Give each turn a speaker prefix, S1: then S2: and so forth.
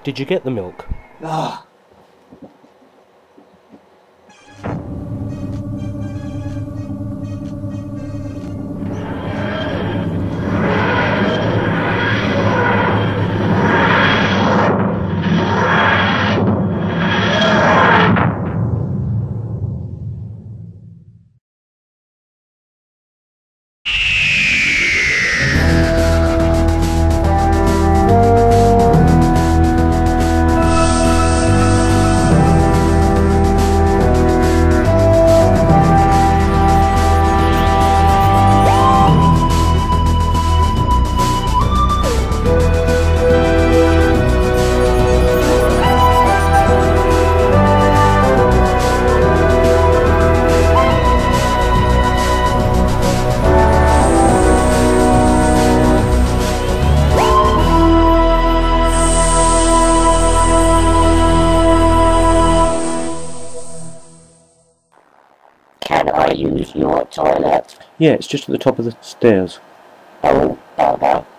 S1: Did you get the milk?
S2: Ah.
S3: Can I use your toilet?
S1: Yeah, it's just at the top of the stairs.
S3: Oh, bother.